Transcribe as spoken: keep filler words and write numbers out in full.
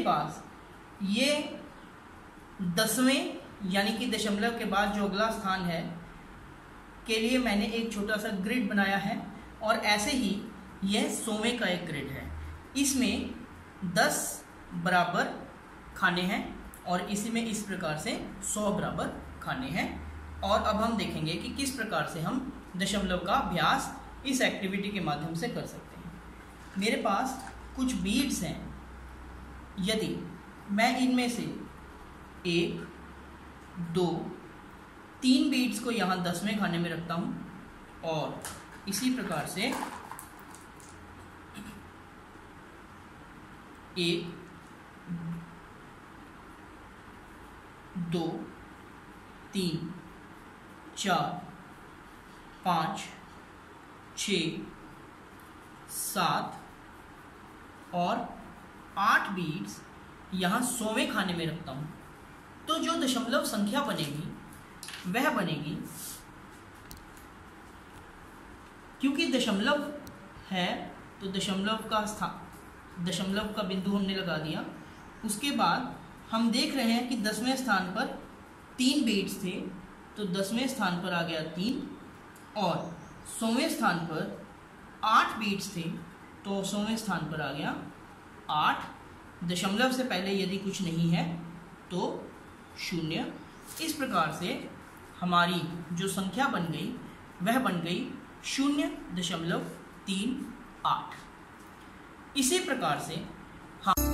पास ये दसवें यानी कि दशमलव के बाद जो अगला स्थान है के लिए मैंने एक छोटा सा ग्रिड बनाया है, और ऐसे ही यह सौवें का एक ग्रिड है। इसमें दस बराबर खाने हैं और इसी में इस प्रकार से सौ बराबर खाने हैं। और अब हम देखेंगे कि किस प्रकार से हम दशमलव का अभ्यास इस एक्टिविटी के माध्यम से कर सकते हैं। मेरे पास कुछ बीड्स हैं। यदि मैं इनमें से एक, दो, तीन बीड्स को यहाँ दसवें खाने में रखता हूँ और इसी प्रकार से एक, दो, तीन, चार, पाँच, छः, सात और आठ बीड्स यहाँ सौवें खाने में रखता हूँ, तो जो दशमलव संख्या बनेगी वह बनेगी, क्योंकि दशमलव है तो दशमलव का स्थान, दशमलव का बिंदु हमने लगा दिया। उसके बाद हम देख रहे हैं कि दसवें स्थान पर तीन बीड्स थे, तो दसवें स्थान पर आ गया तीन, और सौवें स्थान पर आठ बीड्स थे, तो सौवें स्थान पर आ गया आठ। दशमलव से पहले यदि कुछ नहीं है तो शून्य। इस प्रकार से हमारी जो संख्या बन गई वह बन गई शून्य दशमलव तीन आठ। इसी प्रकार से हम